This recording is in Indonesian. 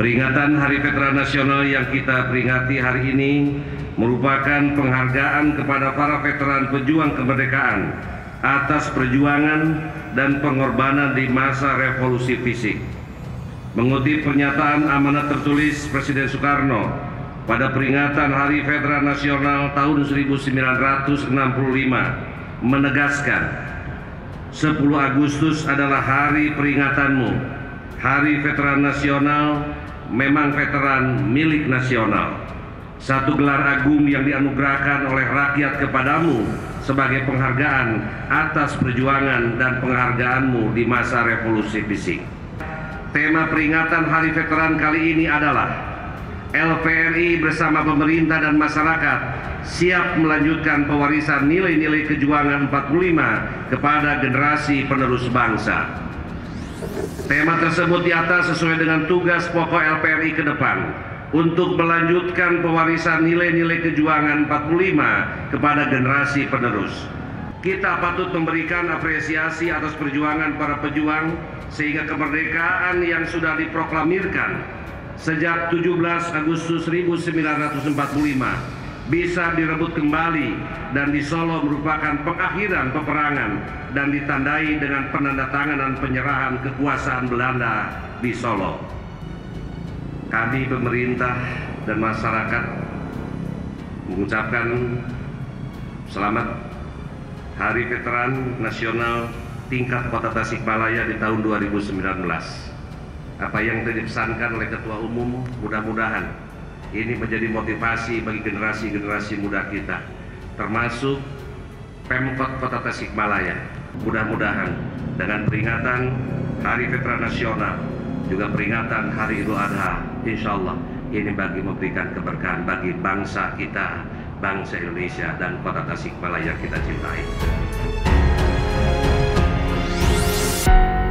Peringatan Hari Veteran Nasional yang kita peringati hari ini merupakan penghargaan kepada para veteran pejuang kemerdekaan atas perjuangan dan pengorbanan di masa revolusi fisik. Mengutip pernyataan amanat tertulis Presiden Soekarno pada peringatan Hari Veteran Nasional tahun 1965 menegaskan, 10 Agustus adalah hari peringatanmu. Hari Veteran Nasional memang veteran milik nasional. Satu gelar agung yang dianugerahkan oleh rakyat kepadamu sebagai penghargaan atas perjuangan dan penghargaanmu di masa revolusi fisik. Tema peringatan Hari Veteran kali ini adalah LVRI bersama pemerintah dan masyarakat siap melanjutkan pewarisan nilai-nilai kejuangan 45 kepada generasi penerus bangsa. Tema tersebut di atas sesuai dengan tugas pokok LVRI ke depan untuk melanjutkan pewarisan nilai-nilai kejuangan 45 kepada generasi penerus. Kita patut memberikan apresiasi atas perjuangan para pejuang sehingga kemerdekaan yang sudah diproklamirkan sejak 17 Agustus 1945 bisa direbut kembali dan di Solo merupakan pengakhiran peperangan dan ditandai dengan penandatanganan penyerahan kekuasaan Belanda di Solo. Kami pemerintah dan masyarakat mengucapkan selamat Hari Veteran Nasional tingkat Kota Tasikmalaya di tahun 2019. Apa yang dipesankan oleh Ketua Umum mudah-mudahan ini menjadi motivasi bagi generasi-generasi muda kita, termasuk Pemkot Kota Tasikmalaya. Mudah-mudahan dengan peringatan Hari Veteran Nasional, juga peringatan Hari Idul Adha, insya Allah ini bagi memberikan keberkahan bagi bangsa kita, bangsa Indonesia dan Kota Tasikmalaya yang kita cintai.